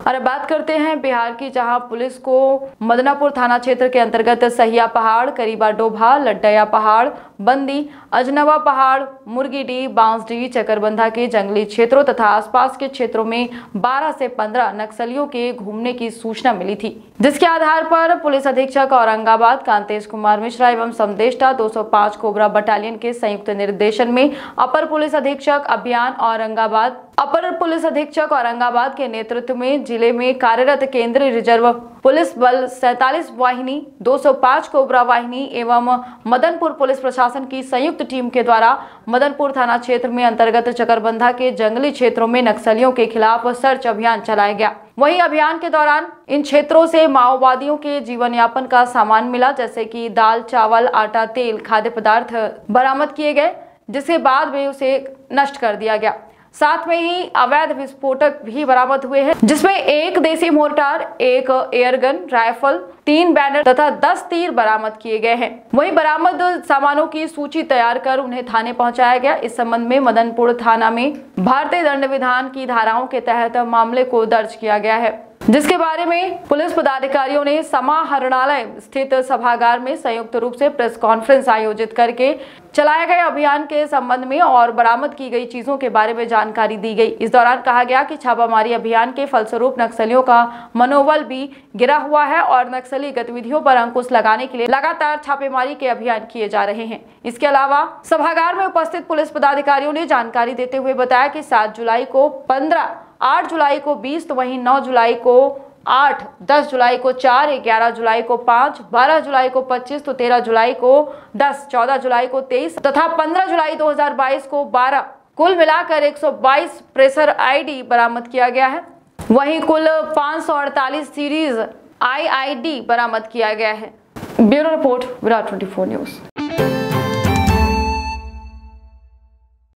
और अब बात करते हैं बिहार की, जहां पुलिस को मदनापुर थाना क्षेत्र के अंतर्गत सहिया पहाड़, करीबा डोभा, लड्डया पहाड़, बंदी, अजनवा पहाड़, मुर्गीडीह, बांसडीह, चकरबंधा के जंगली क्षेत्रों तथा आसपास के क्षेत्रों में 12 से 15 नक्सलियों के घूमने की सूचना मिली थी, जिसके आधार पर पुलिस अधीक्षक औरंगाबाद कांतेश कुमार मिश्रा एवं समदेष्टा 205 कोबरा बटालियन के संयुक्त निर्देशन में अपर पुलिस अधीक्षक औरंगाबाद के नेतृत्व में जिले में कार्यरत केंद्रीय रिजर्व पुलिस बल 47 वाहिनी, 205 कोबरा वाहिनी एवं मदनपुर पुलिस प्रशासन की संयुक्त टीम के द्वारा मदनपुर थाना क्षेत्र में अंतर्गत चकरबंधा के जंगली क्षेत्रों में नक्सलियों के खिलाफ सर्च अभियान चलाया गया। वहीं अभियान के दौरान इन क्षेत्रों से माओवादियों के जीवन यापन का सामान मिला, जैसे कि दाल, चावल, आटा, तेल, खाद्य पदार्थ बरामद किए गए, जिसके बाद में उसे नष्ट कर दिया गया। साथ में ही अवैध विस्फोटक भी बरामद हुए हैं, जिसमें एक देसी मोर्टार, एक एयरगन राइफल, 3 बैनर तथा 10 तीर बरामद किए गए हैं। वहीं बरामद सामानों की सूची तैयार कर उन्हें थाने पहुंचाया गया। इस संबंध में मदनपुर थाना में भारतीय दंड विधान की धाराओं के तहत मामले को दर्ज किया गया है, जिसके बारे में पुलिस पदाधिकारियों ने समाहरणालय स्थित सभागार में संयुक्त रूप से प्रेस कॉन्फ्रेंस आयोजित करके चलाए गए अभियान के संबंध में और बरामद की गई चीजों के बारे में जानकारी दी गई। इस दौरान कहा गया कि छापामारी अभियान के फलस्वरूप नक्सलियों का मनोबल भी गिरा हुआ है और नक्सली गतिविधियों पर अंकुश लगाने के लिए लगातार छापेमारी के अभियान किए जा रहे हैं। इसके अलावा सभागार में उपस्थित पुलिस पदाधिकारियों ने जानकारी देते हुए बताया कि 7 जुलाई को 15, 8 जुलाई को 20, तो वहीं 9 जुलाई को 8, 10 जुलाई को 4, 11 जुलाई को 5, 12 जुलाई को 25, तो 13 जुलाई को 10, 14 जुलाई को 23 तथा 15 जुलाई 2022 को 12, कुल मिलाकर 122 प्रेशर आईडी बरामद किया गया है। वहीं कुल 548 सीरीज आईआईडी बरामद किया गया है। Bureau report, Virat 24 news.